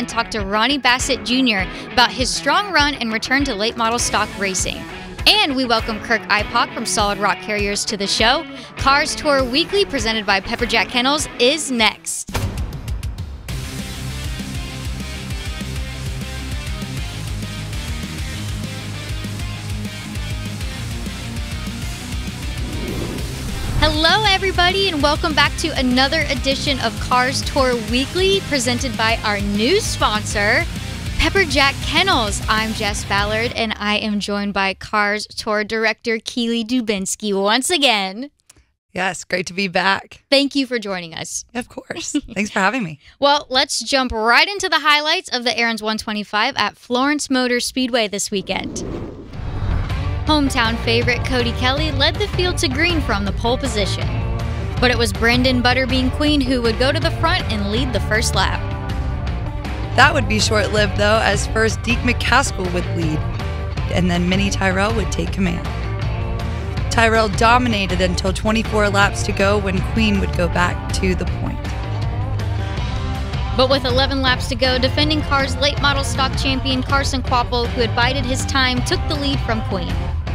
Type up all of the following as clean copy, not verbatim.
and talk to Ronnie Bassett Jr. about his strong run and return to late model stock racing. And we welcome Kirk Ipock from Solid Rock Carriers to the show. Cars Tour Weekly, presented by Pepperjack Kennels, is next. Hello, everybody, and welcome back to another edition of Cars Tour Weekly, presented by our new sponsor, Pepperjack Kennels. I'm Jess Ballard, and I am joined by Cars Tour Director Keely Dubinsky once again. Yes, great to be back. Thank you for joining us. Of course. Thanks for having me. Well, let's jump right into the highlights of the Aaron's 125 at Florence Motor Speedway this weekend. Hometown favorite Cody Kelly led the field to green from the pole position. But it was Brendan Butterbean Queen who would go to the front and lead the first lap. That would be short-lived, though, as first Deke McCaskill would lead, and then Minnie Tyrell would take command. Tyrell dominated until 24 laps to go when Queen would go back to the point. But with 11 laps to go, defending Cars late model stock champion Carson Kvapil, who had bided his time, took the lead from Queen.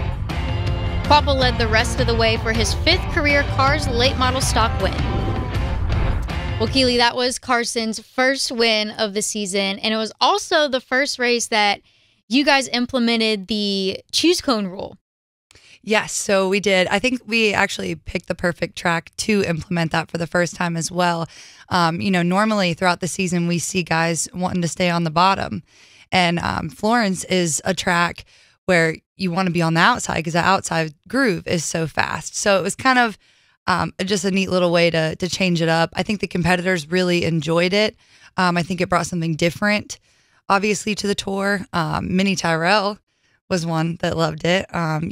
Kvapil led the rest of the way for his 5th career Cars late model stock win. Well, Keely, that was Carson's first win of the season, and it was also the first race that you guys implemented the choose cone rule. Yes, so we did. I think we actually picked the perfect track to implement that for the first time as well. Normally throughout the season, we see guys wanting to stay on the bottom, and Florence is a track where you want to be on the outside because the outside groove is so fast. So it was kind of just a neat little way to change it up. I think the competitors really enjoyed it. I think it brought something different, obviously, to the tour. Minnie Tyrell was one that loved it.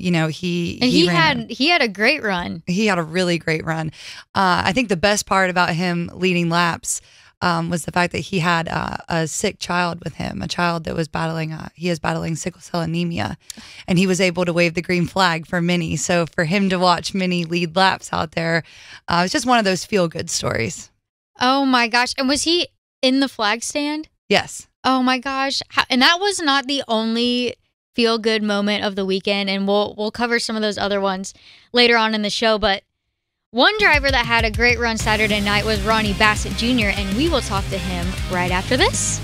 He had a great run. He had a really great run. I think the best part about him leading laps was the fact that he had a sick child with him, a child that was battling sickle cell anemia, and he was able to wave the green flag for Minnie. So for him to watch Minnie lead laps out there, it's just one of those feel-good stories. Oh my gosh. And was he in the flag stand? Yes. Oh my gosh. And that was not the only feel-good moment of the weekend, and we'll cover some of those other ones later on in the show, but one driver that had a great run Saturday night was Ronnie Bassett Jr., and we will talk to him right after this.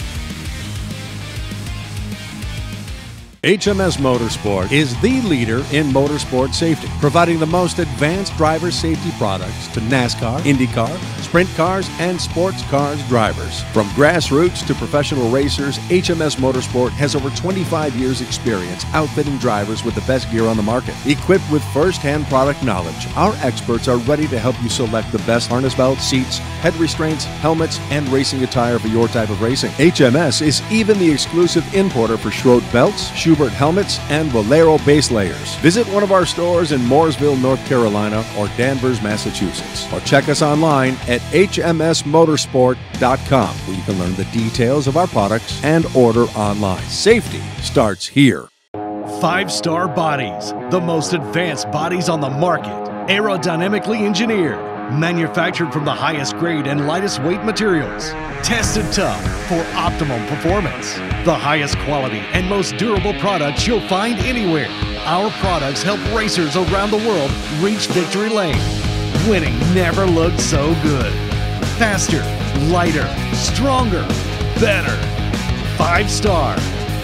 HMS Motorsport is the leader in motorsport safety, providing the most advanced driver safety products to NASCAR, IndyCar, sprint cars, and sports cars drivers. From grassroots to professional racers, HMS Motorsport has over 25 years' experience outfitting drivers with the best gear on the market. Equipped with first-hand product knowledge, our experts are ready to help you select the best harness belts, seats, head restraints, helmets, and racing attire for your type of racing. HMS is even the exclusive importer for Schroed belts, Schubert helmets, and Valero base layers. Visit one of our stores in Mooresville, North Carolina, or Danvers, Massachusetts, or check us online at hmsmotorsport.com, where you can learn the details of our products and order online. Safety starts here. 5-star bodies, the most advanced bodies on the market, aerodynamically engineered, manufactured from the highest grade and lightest weight materials, tested tough for optimum performance. The highest quality and most durable products you'll find anywhere. Our products help racers around the world reach victory lane. Winning never looked so good. Faster, lighter, stronger, better. 5-star.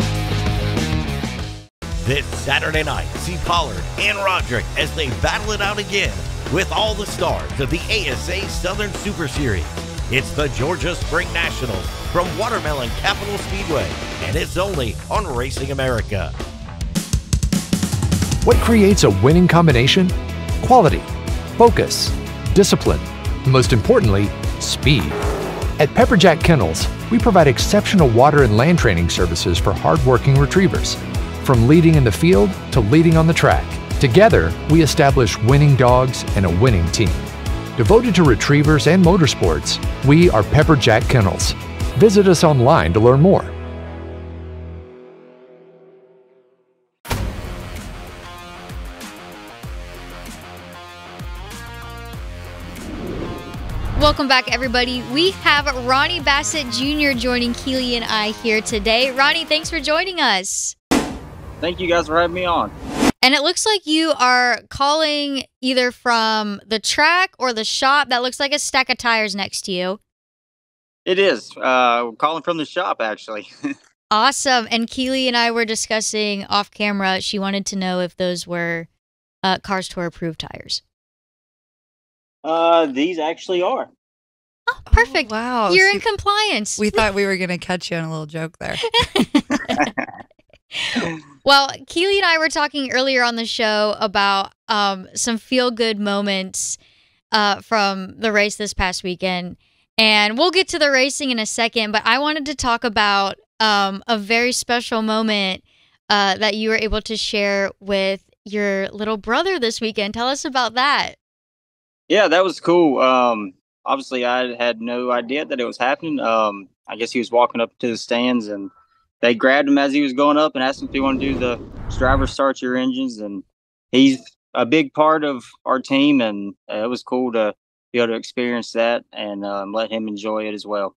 This Saturday night, see Pollard and Roderick as they battle it out again with all the stars of the ASA Southern Super Series. It's the Georgia Spring Nationals from Watermelon Capital Speedway, and it's only on Racing America. What creates a winning combination? Quality, focus, discipline, and most importantly, speed. At Pepperjack Kennels, we provide exceptional water and land training services for hardworking retrievers. From leading in the field to leading on the track, together we establish winning dogs and a winning team. Devoted to retrievers and motorsports, we are Pepperjack Kennels. Visit us online to learn more. Welcome welcome back, everybody. We have Ronnie Bassett Jr. joining Keely and I here today. Ronnie, thanks for joining us. Thank you guys for having me on. And it looks like you are calling either from the track or the shop. That looks like a stack of tires next to you. It is. We're calling from the shop, actually. Awesome. And Keely and I were discussing off camera. She wanted to know if those were Cars Tour approved tires. These actually are. Oh, perfect. Oh, wow. You're in compliance. We thought we were going to catch you on a little joke there. Well, Keely and I were talking earlier on the show about some feel-good moments from the race this past weekend. And we'll get to the racing in a second, but I wanted to talk about a very special moment that you were able to share with your little brother this weekend. Tell us about that. Yeah, that was cool. Obviously, I had no idea that it was happening. I guess he was walking up to the stands, and they grabbed him as he was going up and asked him if he wanted to do the driver start your engines. And he's a big part of our team, and it was cool to be able to experience that and let him enjoy it as well.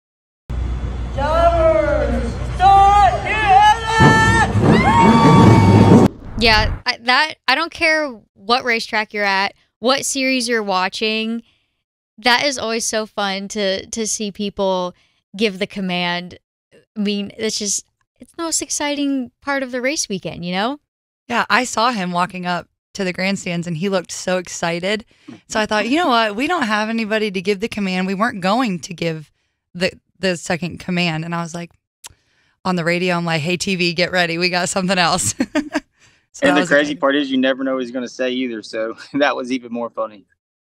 Yeah, I don't care what racetrack you're at, what series you're watching. That is always so fun to see people give the command. I mean, it's the most exciting part of the race weekend, you know? Yeah, I saw him walking up to the grandstands and he looked so excited. So I thought, you know what? We don't have anybody to give the command. We weren't going to give the second command. And I was like, on the radio, I'm like, hey, TV, get ready. We got something else. So and the crazy part is you never know what he's going to say either. So that was even more funny.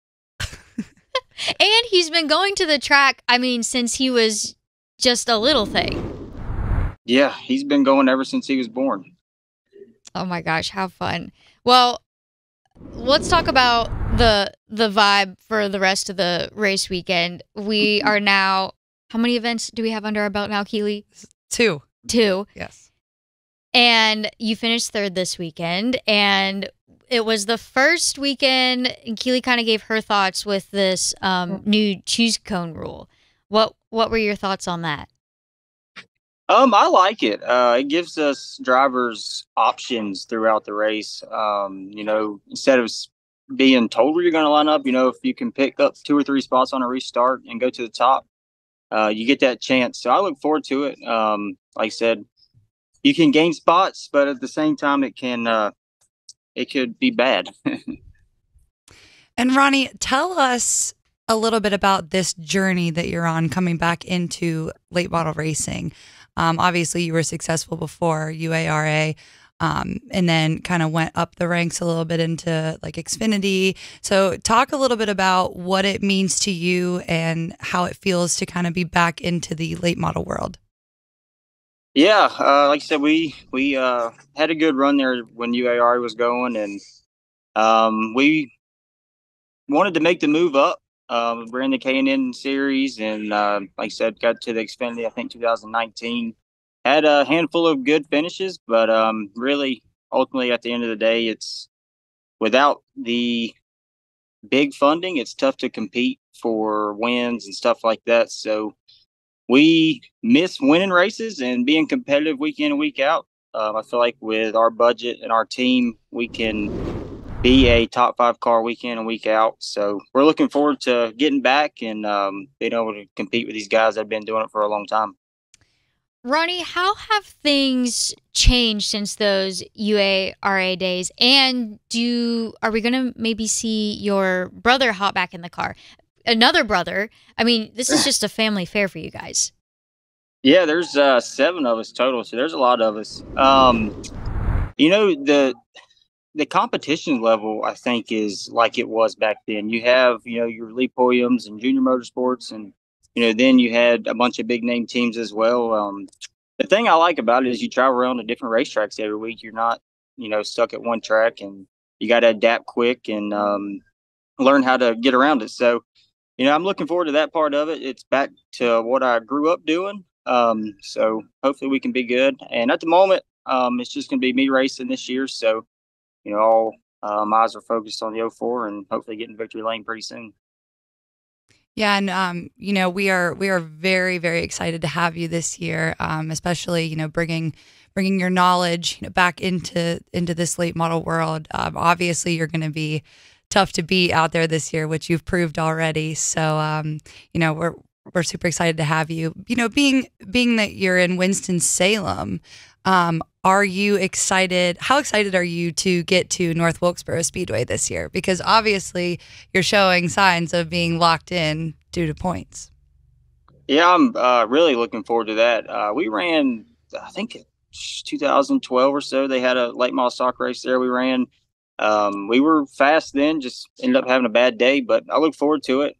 And he's been going to the track, I mean, since he was just a little thing. Yeah, he's been going ever since he was born. Oh my gosh, how fun. Well, let's talk about the vibe for the rest of the race weekend. We are now, how many events do we have under our belt now, Keely? Two. Yes. And you finished third this weekend, and it was the first weekend, and Keely kind of gave her thoughts with this new choose cone rule. What were your thoughts on that? I like it. It gives us drivers options throughout the race. Instead of being told where you're going to line up, if you can pick up 2 or 3 spots on a restart and go to the top, you get that chance. So I look forward to it. Like I said, you can gain spots, but at the same time, it could be bad. And Ronnie, tell us a little bit about this journey that you're on coming back into late model racing. Obviously, you were successful before UARA, and then kind of went up the ranks a little bit into like Xfinity. So talk a little bit about what it means to you and how it feels to kind of be back into the late model world. Yeah, like I said, we had a good run there when UARA was going, and we wanted to make the move up. We're in the K&N series, and like I said, got to the Xfinity, I think 2019. Had a handful of good finishes, but really, ultimately, at the end of the day, it's without the big funding, it's tough to compete for wins and stuff like that. So we miss winning races and being competitive week in and week out. I feel like with our budget and our team, we can be a top 5 car week in and week out. So we're looking forward to getting back and being able to compete with these guys that have been doing it for a long time. Ronnie, how have things changed since those UARA days? And are we going to maybe see your brother hop back in the car? Another brother. I mean, this is just a family affair for you guys. Yeah, there's 7 of us total, so there's a lot of us. The competition level, I think, is like it was back then. You have, your Lee Podiums and Junior Motorsports, and, then you had a bunch of big name teams as well. The thing I like about it is you travel around to different racetracks every week. You're not, stuck at one track, and you got to adapt quick and learn how to get around it. So, I'm looking forward to that part of it. It's back to what I grew up doing. So hopefully we can be good. And at the moment, it's just going to be me racing this year. So, all my eyes are focused on the 04 and hopefully getting victory lane pretty soon. Yeah, and we are very, very excited to have you this year, especially bringing your knowledge back into this late model world. Obviously, you're going to be tough to beat out there this year, which you've proved already. So we're super excited to have you. Being that you're in Winston-Salem, are you excited? How excited are you to get to North Wilkesboro Speedway this year? Because obviously you're showing signs of being locked in due to points. Yeah, I'm really looking forward to that. We ran, I think, 2012 or so. They had a late model stock race there. We ran. We were fast then, just ended up having a bad day, but I look forward to it.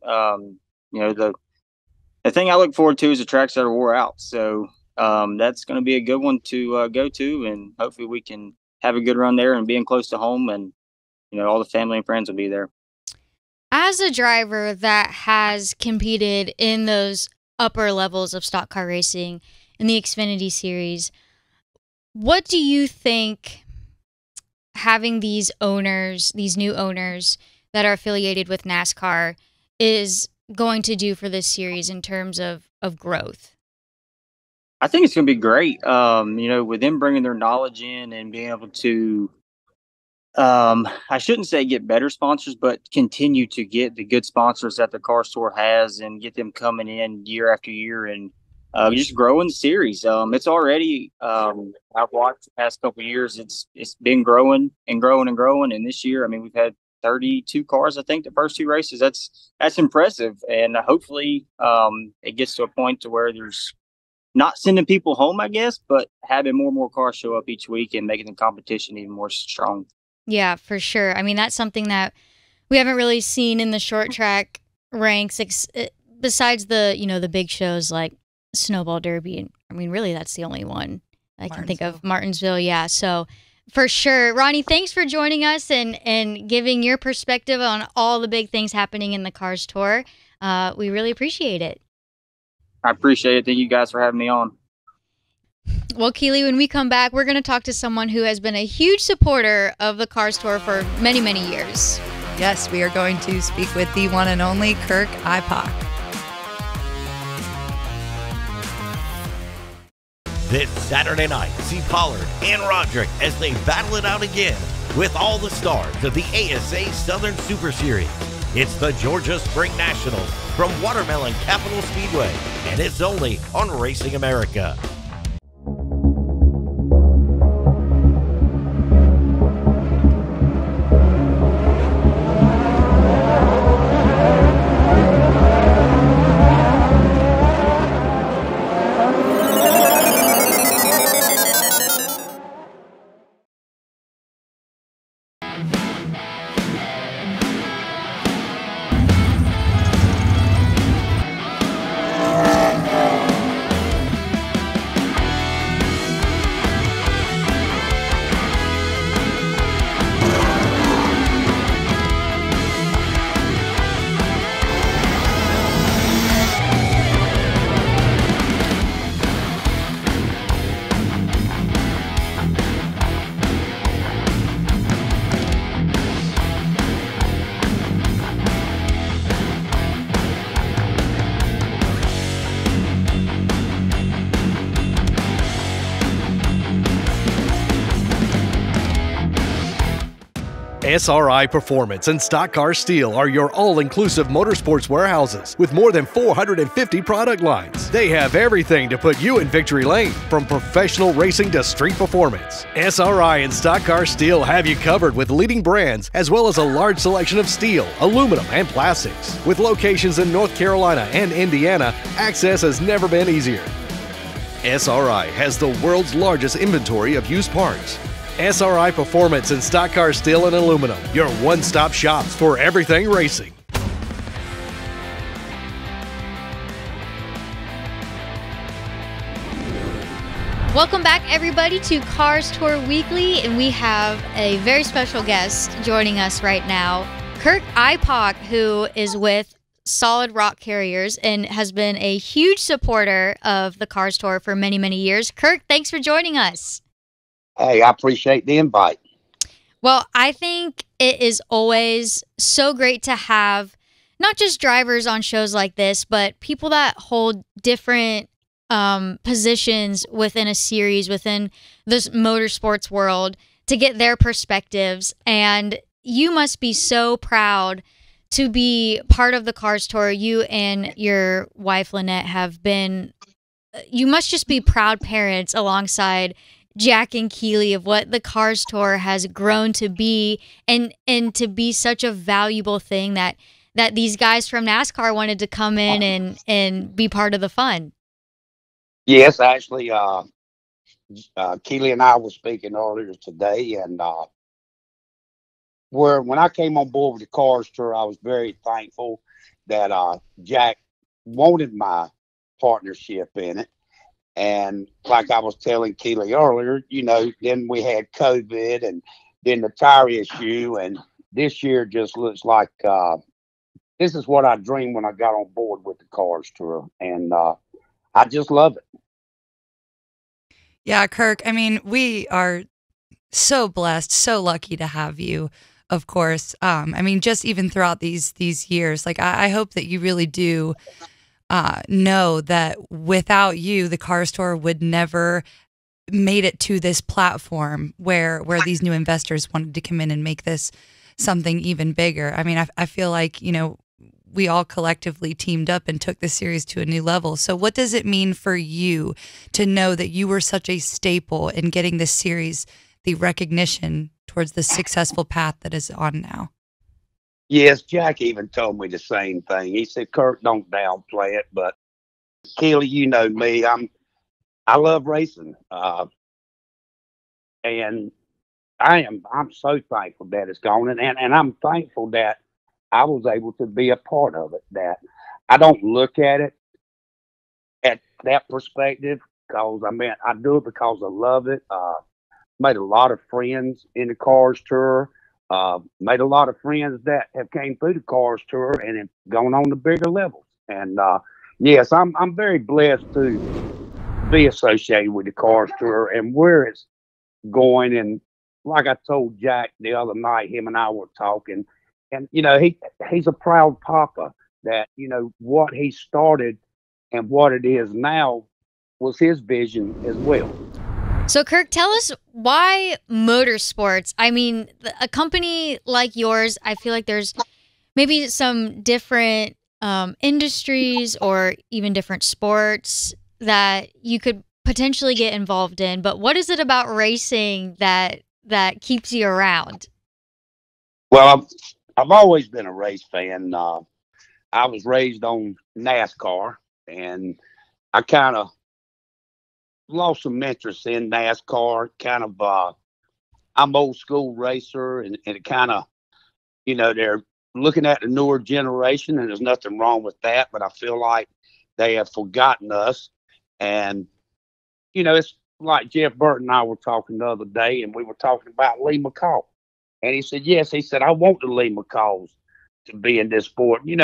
The thing I look forward to is the tracks that are wore out. So that's going to be a good one to go to, and hopefully we can have a good run there and being close to home, and all the family and friends will be there. As a driver that has competed in those upper levels of stock car racing in the Xfinity Series, what do you think having these new owners that are affiliated with NASCAR is going to do for this series in terms of growth? I think it's going to be great. With them bringing their knowledge in and being able to, I shouldn't say get better sponsors, but continue to get the good sponsors that the car store has and get them coming in year after year and just growing the series. It's already, I've watched the past couple of years, it's been growing and growing and growing. And this year, we've had 32 cars, I think, the first two races. That's impressive. And hopefully it gets to a point to where there's not sending people home, I guess, but having more and more cars show up each week and making the competition even more strong. Yeah, for sure. That's something that we haven't really seen in the short track ranks, besides the big shows like Snowball Derby. And really, that's the only one I can think of. Martinsville, yeah. So for sure. Ronnie, thanks for joining us and giving your perspective on all the big things happening in the Cars Tour. We really appreciate it. I appreciate it. Thank you guys for having me on. Well, Keely, when we come back, we're going to talk to someone who has been a huge supporter of the Cars Tour for many, many years. Yes, we are going to speak with the one and only Kirk Ipock. This Saturday night, see Pollard and Roderick as they battle it out again with all the stars of the ASA Southern Super Series. It's the Georgia Spring Nationals from Watermelon Capital Speedway, and it's only on Racing America. SRI Performance and Stock Car Steel are your all-inclusive motorsports warehouses with more than 450 product lines. They have everything to put you in victory lane, from professional racing to street performance. SRI and Stock Car Steel have you covered with leading brands as well as a large selection of steel, aluminum, and plastics. With locations in North Carolina and Indiana, access has never been easier. SRI has the world's largest inventory of used parts. SRI Performance and Stock Car Steel and Aluminum, your one-stop shops for everything racing. Welcome back, everybody, to Cars Tour Weekly, and we have a very special guest joining us right now, Kirk Ipock, who is with Solid Rock Carriers and has been a huge supporter of the Cars Tour for many, many years. Kirk, thanks for joining us. Hey, I appreciate the invite. Well, I think it is always so great to have not just drivers on shows like this, but people that hold different positions within a series, within this motorsports world, to get their perspectives. And you must be so proud to be part of the Cars Tour. You and your wife, Lynette, have been, you must just be proud parents alongside Jack and Keely of what the Cars Tour has grown to be, and to be such a valuable thing that these guys from NASCAR wanted to come in and be part of the fun. Yes, actually, Keely and I were speaking earlier today, and when I came on board with the Cars Tour, I was very thankful that Jack wanted my partnership in it. And like I was telling Keely earlier, then we had COVID and then the tire issue, and this year just looks like this is what I dreamed when I got on board with the Cars Tour, and I just love it. Yeah, Kirk, I mean, we are so blessed, so lucky to have you, of course. I mean, just even throughout these years, like I hope that you really do know that without you, the Cars Tour would never made it to this platform where these new investors wanted to come in and make this something even bigger. I mean, I feel like, we all collectively teamed up and took the series to a new level. So what does it mean for you to know that you were such a staple in getting this series the recognition towards the successful path that is on now? Yes, Jack even told me the same thing. He said, Kirk, don't downplay it. But Keely, you know me, I love racing. And I'm so thankful that it's gone. And I'm thankful that I was able to be a part of it, that I don't look at it at that perspective, because I do it because I love it. Made a lot of friends in the Cars Tour, made a lot of friends that have came through the Cars Tour and have gone on to bigger levels. And yes, I'm very blessed to be associated with the Cars Tour and where it's going. And like I told Jack the other night, him and I were talking, and he's a proud papa that what he started and what it is now was his vision as well. So Kirk, tell us why motorsports? I mean, a company like yours, I feel like there's maybe some different industries or even different sports that you could potentially get involved in. But what is it about racing that keeps you around? Well, I've always been a race fan. I was raised on NASCAR, and I kind of lost some interest in NASCAR. I'm old school racer, and it kind of, they're looking at the newer generation, and there's nothing wrong with that. But I feel like they have forgotten us, and it's like Jeff Burton and I were talking the other day, and we were talking about Lee McCall. And he said, yes, he said, I want the Lee McCalls to be in this sport. We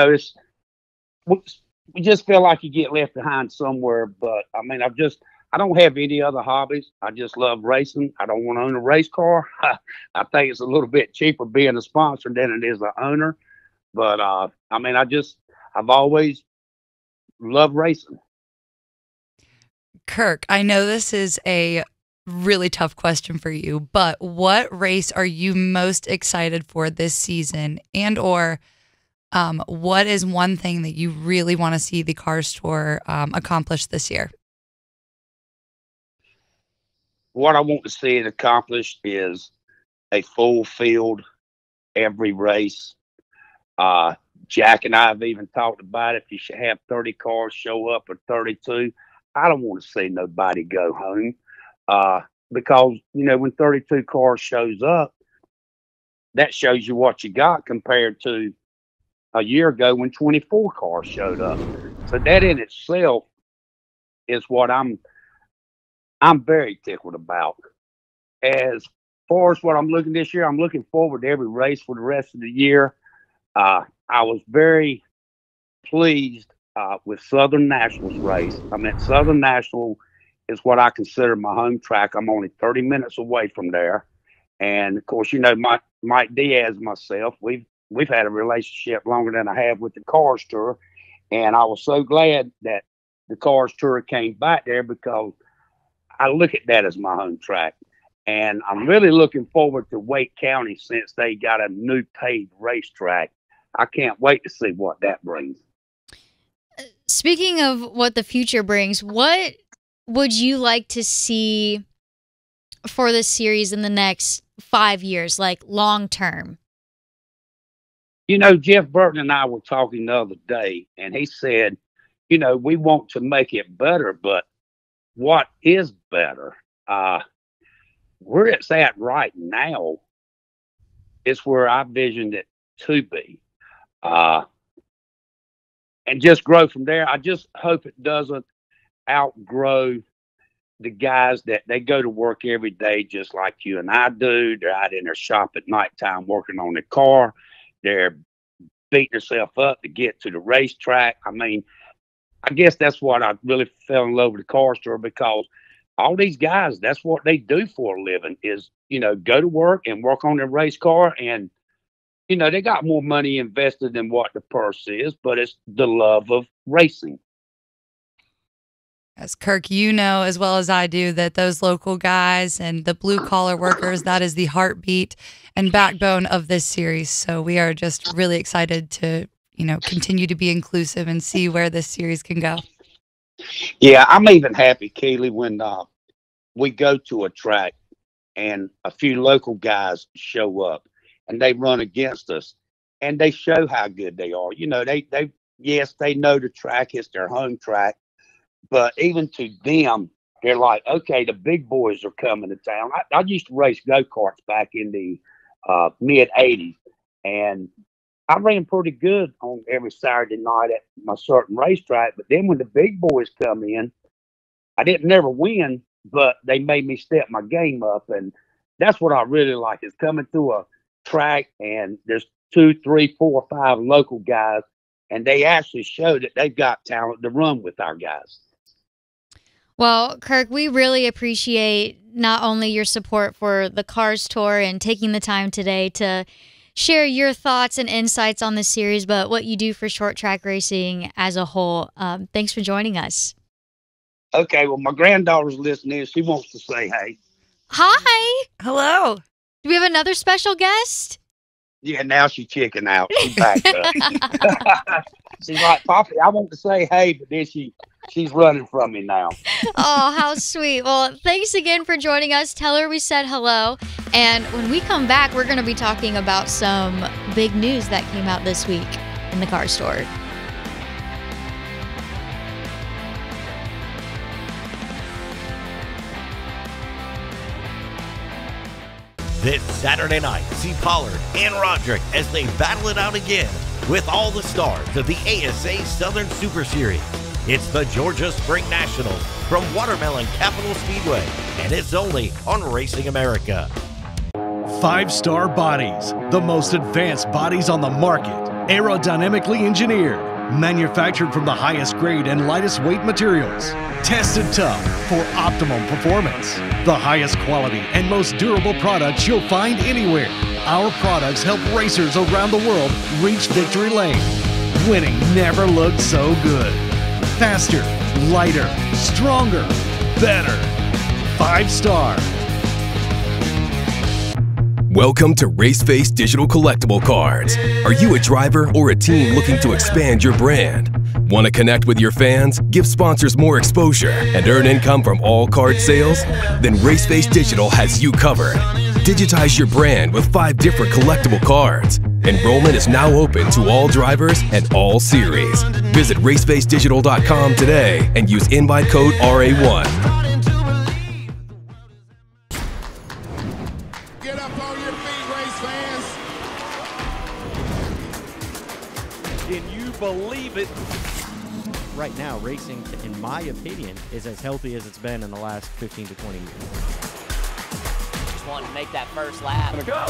just feel like you get left behind somewhere. But I mean, I don't have any other hobbies. I just love racing. I don't want to own a race car. I think it's a little bit cheaper being a sponsor than it is an owner. But I mean, I've always loved racing. Kirk, I know this is a really tough question for you, but what race are you most excited for this season? And or what is one thing that you really want to see the Cars Tour accomplish this year? What I want to see it accomplished is a full field every race. Jack and I have even talked about it. If you should have 30 cars show up or 32, I don't want to see nobody go home. Because, when 32 cars shows up, that shows you what you got compared to a year ago when 24 cars showed up. So that in itself is what I'm very tickled about. As far as what I'm looking this year, I'm looking forward to every race for the rest of the year. I was very pleased with Southern National's race. I mean, Southern National is what I consider my home track. I'm only 30 minutes away from there. And of course, Mike Diaz and myself, we've we've had a relationship longer than I have with the Cars Tour. And I was so glad that the Cars Tour came back there, because I look at that as my home track. And I'm really looking forward to Wake County, since they got a new paved racetrack. I can't wait to see what that brings. Speaking of what the future brings, what would you like to see for this series in the next 5 years, like long term? You know, Jeff Burton and I were talking the other day, and he said, you know, we want to make it better, but what is better? Where it's at right now is where I visioned it to be. And just grow from there. I just hope it doesn't outgrow the guys that they go to work every day, just like you and I do. They're out in their shop at nighttime working on their car. They're beating themselves up to get to the racetrack. I mean, I guess that's what I really fell in love with the Car Store, because all these guys, that's what they do for a living, is, you know, go to work and work on their race car. And, you know, they got more money invested than what the purse is, but it's the love of racing. As Kirk, you know as well as I do that those local guys and the blue collar workers, that is the heartbeat and backbone of this series. So we are just really excited to, you know, continue to be inclusive and see where this series can go. Yeah, I'm even happy, Keely, when we go to a track and a few local guys show up and they run against us and they show how good they are. You know, yes, they know the track, it's their home track. But even to them, they're like, okay, the big boys are coming to town. I used to race go-karts back in the mid-'80s, and I ran pretty good on every Saturday night at my certain racetrack. But then when the big boys come in, I didn't never win, but they made me step my game up. And that's what I really like, is coming to a track and there's 2, 3, 4, 5 local guys, and they actually show that they've got talent to run with our guys. Well, Kirk, we really appreciate not only your support for the Cars Tour and taking the time today to share your thoughts and insights on this series, but what you do for short track racing as a whole. Thanks for joining us. Okay, well, my granddaughter's listening. She wants to say hey. Hi. Hello. Do we have another special guest? Yeah, now she's checking out. She's back up. She's like, Poppy, I want to say hey, but then she's running from me now. Oh, how sweet. Well, thanks again for joining us. Tell her we said hello. And when we come back, we're going to be talking about some big news that came out this week in the Car Store. This Saturday night, see Pollard and Roderick as they battle it out again with all the stars of the ASA Southern Super Series. It's the Georgia Spring Nationals from Watermelon Capital Speedway, and it's only on Racing America. 5-star bodies, the most advanced bodies on the market, aerodynamically engineered, manufactured from the highest grade and lightest weight materials, tested tough for optimum performance, the highest quality and most durable products you'll find anywhere. Our products help racers around the world reach victory lane. Winning never looked so good. Faster, lighter, stronger, better. 5-star. Welcome to Raceface Digital Collectible Cards. Are you a driver or a team looking to expand your brand? Want to connect with your fans, give sponsors more exposure, and earn income from all card sales? Then Raceface Digital has you covered. Digitize your brand with 5 different collectible cards. Enrollment is now open to all drivers and all series. Visit racefacedigital.com today and use invite code RA1. Get up on your feet, race fans. Can you believe it? Right now, racing, in my opinion, is as healthy as it's been in the last 15 to 20 years. Just wanting to make that first lap. Go!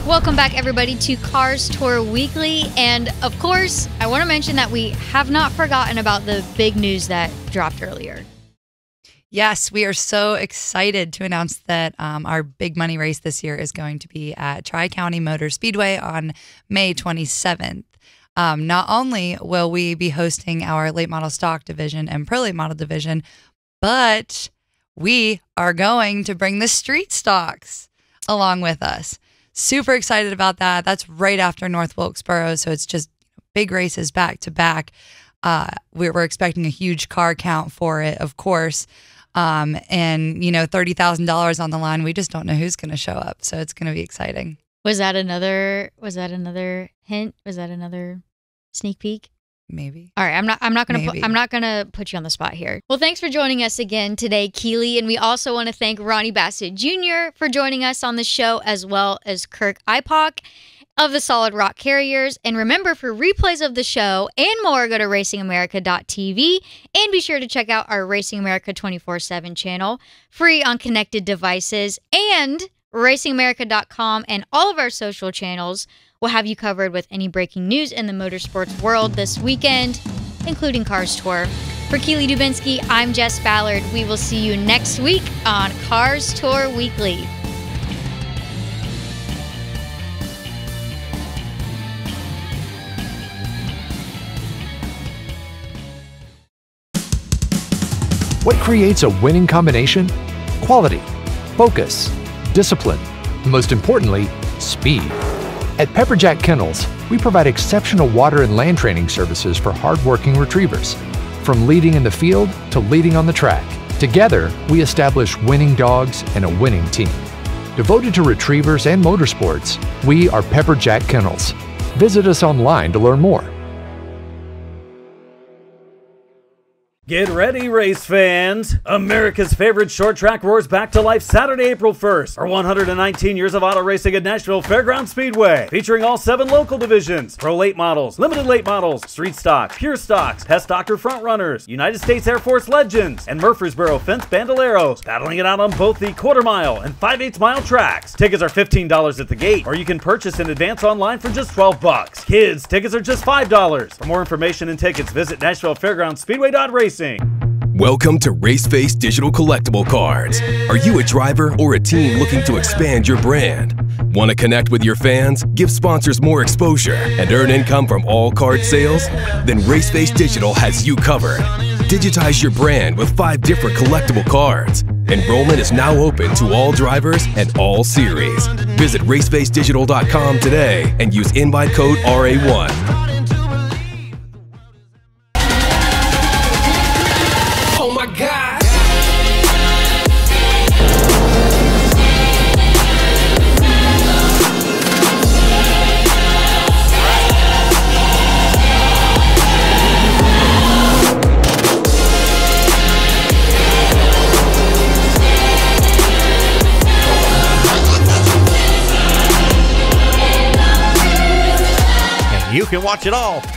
Welcome back, everybody, to Cars Tour Weekly. And, of course, I want to mention that we have not forgotten about the big news that dropped earlier. Yes, we are so excited to announce that our big money race this year is going to be at Tri-County Motor Speedway on May 27th. Not only will we be hosting our late model stock division and pro late model division, but we are going to bring the street stocks along with us. Super excited about that. That's right after North Wilkesboro, so it's just big races back to back. We're expecting a huge car count for it, of course. And, you know, $30,000 on the line. We just don't know who's going to show up, so it's going to be exciting. Was that another hint? Was that another sneak peek? Maybe. All right, I'm not gonna put you on the spot here. Well, thanks for joining us again today, Keely, and we also want to thank Ronnie Bassett Jr. for joining us on the show, as well as Kirk Ipock of the Solid Rock Carriers. And remember, for replays of the show and more, go to racingamerica.tv and be sure to check out our Racing America 24/7 channel, free on connected devices, and racingamerica.com and all of our social channels will have you covered with any breaking news in the motorsports world this weekend, including Cars Tour. For Keely Dubinsky, I'm Jess Ballard. We will see you next week on Cars Tour Weekly. What creates a winning combination? Quality, focus, discipline, and most importantly, speed. At Pepperjack Kennels, we provide exceptional water and land training services for hardworking retrievers. From leading in the field to leading on the track, together we establish winning dogs and a winning team. Devoted to retrievers and motorsports, we are Pepperjack Kennels. Visit us online to learn more. Get ready, race fans! America's favorite short track roars back to life Saturday, April 1st for 119 years of auto racing at Nashville Fairgrounds Speedway, featuring all 7 local divisions: Pro Late Models, Limited Late Models, Street Stock, Pure Stocks, Test Doctor Front Runners, United States Air Force Legends, and Murfreesboro Fence Bandoleros, battling it out on both the quarter-mile and 5/8 mile tracks. Tickets are $15 at the gate, or you can purchase in advance online for just $12. Kids, tickets are just $5. For more information and tickets, visit NashvilleFairgroundsSpeedway.racing. Welcome to Raceface Digital Collectible Cards. Are you a driver or a team looking to expand your brand? Want to connect with your fans, give sponsors more exposure, and earn income from all card sales? Then Raceface Digital has you covered. Digitize your brand with 5 different collectible cards. Enrollment is now open to all drivers and all series. Visit racefacedigital.com today and use invite code RA1. Oh my God! You can watch it all